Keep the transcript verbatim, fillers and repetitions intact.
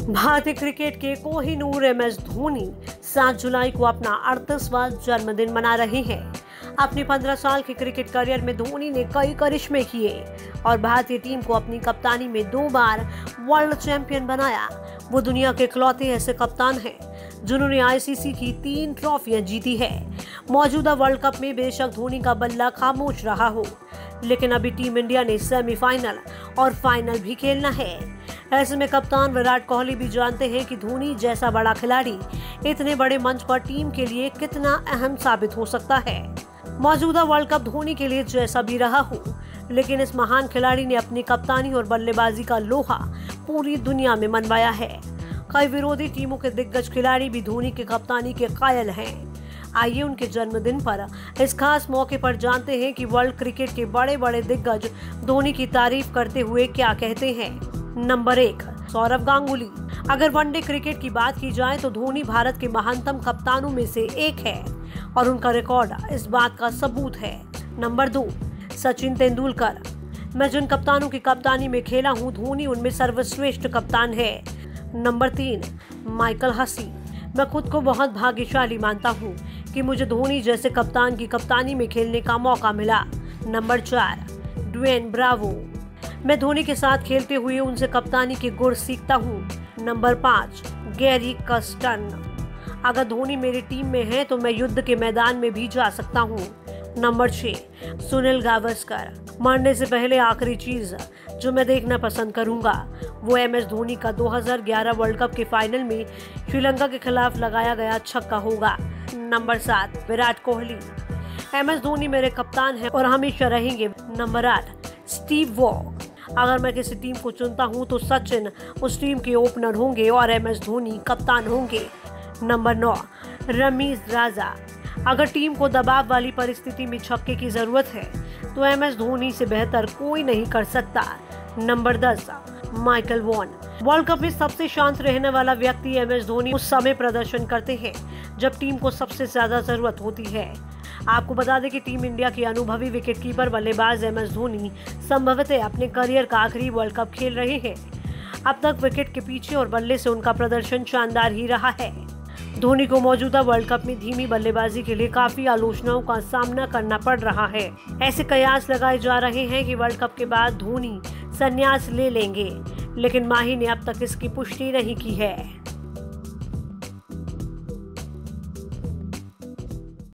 भारतीय क्रिकेट के Kohinoor M S Dhoni सात जुलाई को अपना अड़तीसवां जन्मदिन मना रहे हैं। अपने पंद्रह साल के क्रिकेट करियर में धोनी ने कई करिश्मे किए और भारतीय टीम को अपनी कप्तानी में दो बार वर्ल्ड चैंपियन बनाया। वो दुनिया के इकलौते ऐसे कप्तान हैं जिन्होंने आई सी सी की तीन ट्रॉफियां जीती है। मौजूदा वर्ल्ड कप में बेशक धोनी का बल्ला खामोश रहा हो, लेकिन अभी टीम इंडिया ने सेमीफाइनल और फाइनल भी खेलना है। ऐसे में कप्तान विराट कोहली भी जानते हैं कि धोनी जैसा बड़ा खिलाड़ी इतने बड़े मंच पर टीम के लिए कितना अहम साबित हो सकता है। मौजूदा वर्ल्ड कप धोनी के लिए जैसा भी रहा हो, लेकिन इस महान खिलाड़ी ने अपनी कप्तानी और बल्लेबाजी का लोहा पूरी दुनिया में मनवाया है। कई विरोधी टीमों के दिग्गज खिलाड़ी भी धोनी के कप्तानी के कायल हैं। आइए उनके जन्मदिन पर इस खास मौके पर जानते हैं कि वर्ल्ड क्रिकेट के बड़े बड़े दिग्गज धोनी की तारीफ करते हुए क्या कहते हैं। नंबर एक, सौरव गांगुली। अगर वनडे क्रिकेट की बात की जाए तो धोनी भारत के महानतम कप्तानों में से एक है और उनका रिकॉर्ड इस बात का सबूत है। नंबर दो, सचिन तेंदुलकर। मैं जिन कप्तानों की कप्तानी में खेला हूं, धोनी उनमें सर्वश्रेष्ठ कप्तान है। नंबर तीन, माइकल हसी। मैं खुद को बहुत भाग्यशाली मानता हूं कि मुझे धोनी जैसे कप्तान की कप्तानी में खेलने का मौका मिला। नंबर चार, ड्वेन ब्रावो। मैं धोनी के साथ खेलते हुए उनसे कप्तानी के गुण सीखता हूँ। नंबर पाँच, गैरी कर्स्टन। अगर धोनी मेरी टीम में है तो मैं युद्ध के मैदान में भी जा सकता हूँ। नंबर छः, सुनील गावस्कर। मरने से पहले आखिरी चीज जो मैं देखना पसंद करूंगा वो एम एस धोनी का दो हज़ार ग्यारह वर्ल्ड कप के फाइनल में श्रीलंका के खिलाफ लगाया गया छक्का होगा। नंबर सात, विराट कोहली। एम एस धोनी मेरे कप्तान हैं और हमेशा रहेंगे। नंबर आठ, स्टीव वॉ। अगर मैं किसी टीम को चुनता हूं तो सचिन उस टीम के ओपनर होंगे और एम एस धोनी कप्तान होंगे। नंबर नौ, रमीज राजा। अगर टीम को दबाव वाली परिस्थिति में छक्के की जरूरत है तो एम एस धोनी से बेहतर कोई नहीं कर सकता। नंबर दस, माइकल वॉन। वर्ल्ड कप में सबसे शांत रहने वाला व्यक्ति एम एस धोनी उस समय प्रदर्शन करते हैं जब टीम को सबसे ज्यादा जरूरत होती है। आपको बता दें कि टीम इंडिया के अनुभवी विकेटकीपर बल्लेबाज एम एस धोनी संभवतः अपने करियर का आखिरी वर्ल्ड कप खेल रहे हैं। अब तक विकेट के पीछे और बल्ले से उनका प्रदर्शन शानदार ही रहा है। धोनी को मौजूदा वर्ल्ड कप में धीमी बल्लेबाजी के लिए काफी आलोचनाओं का सामना करना पड़ रहा है। ऐसे कयास लगाए जा रहे हैं कि वर्ल्ड कप के बाद धोनी संन्यास ले लेंगे, लेकिन माही ने अब तक इसकी पुष्टि नहीं की है।